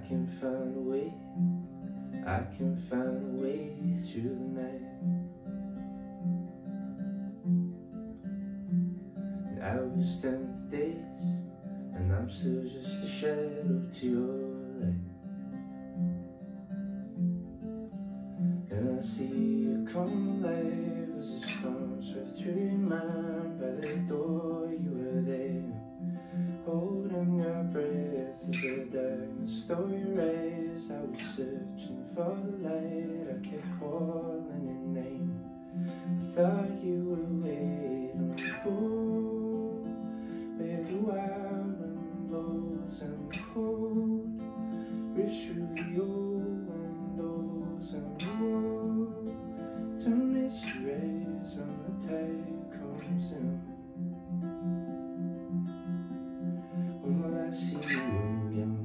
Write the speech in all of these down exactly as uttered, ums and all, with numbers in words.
can find a way, I can find a way through the night. And hours turn to days, and I'm still just a shadow to your light. And I see you come alive as the storm swept through your mind. By the door you were there, holding your breath as the darkness stole your eyes. I was searching for the light, I kept calling your name. I thought you were waiting to go where the wild wind blows and the cold reach through the old windows and the road to miss your rays when the tide comes in. When will I see you again?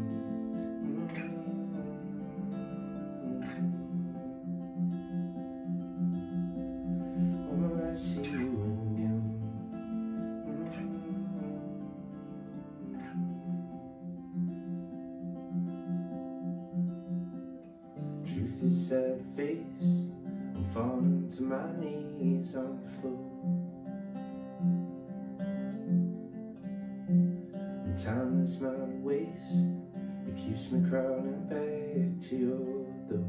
When will I see you again? Truth is at a face, I'm falling to my knees on the floor. And time is my waste, it keeps me crawling back to your door.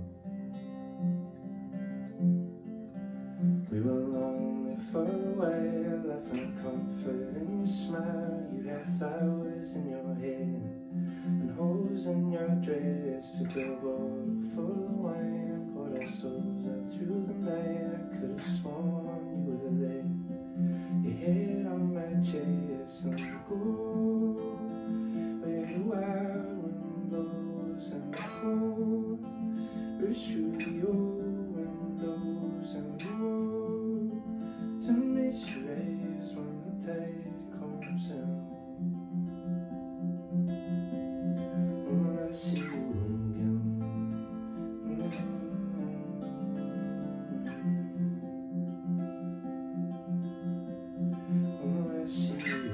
We were lonely for a while, I found comfort in your smile. You had flowers in your hair and holes in your dress. Took a bottle full of wine, poured our souls out through the night. I could have sworn you were there, your head on my chest, and you go where the wild wind blows and the cold reach through the old windows and the road to miss your rays when the tide comes in. When will I see you again? When will I see you again?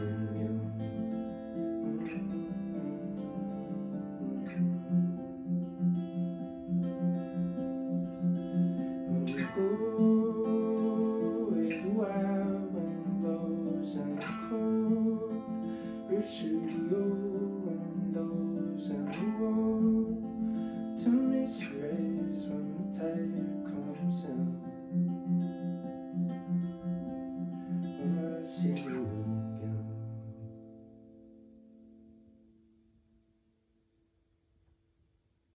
When you go where the wild wind blows and